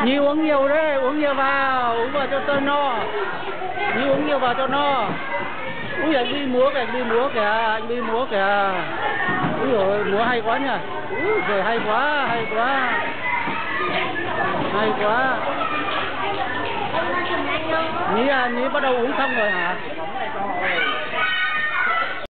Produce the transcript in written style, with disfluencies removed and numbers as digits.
Nhi uống nhiều đấy, uống nhiều vào cho no. Nhi uống nhiều vào cho no. Ui anh đi múa kìa, anh đi múa kìa. Ui dồi, múa hay quá nhỉ. Ui giời hay quá. Nhi bắt đầu uống xong rồi hả?